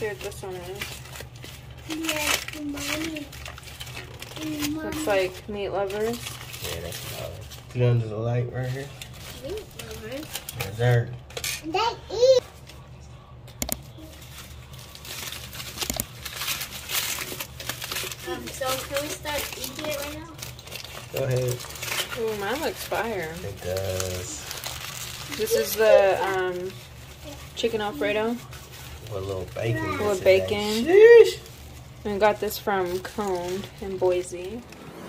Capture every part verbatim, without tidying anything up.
see what this one is. Yes, mommy. Mommy. Looks like meat lovers. Yeah, that's all. You know, there's a light right here. Meat lovers. Yes, sir. They eat. Um, so can we start eating it right now? Go ahead. Ooh, mine looks fire. It does. This is the um, chicken Alfredo. With a little bacon. With bacon. Sheesh. I got this from Cone in Boise.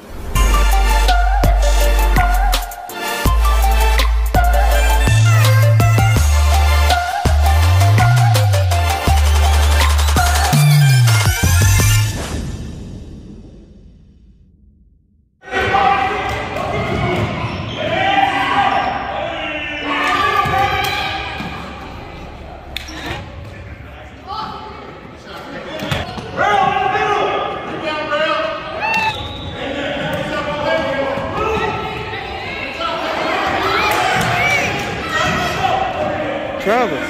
Travis.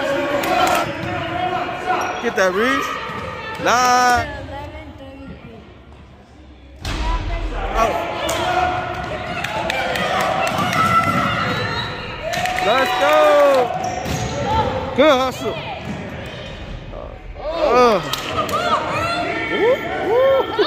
Get that, Reese. Nah. Oh. Let's go. Good hustle. Uh. Woo, woo.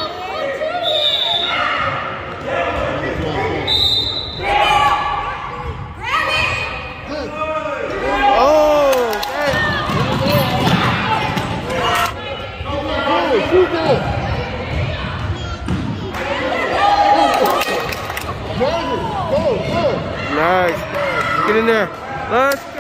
Nice. Get in there. Let's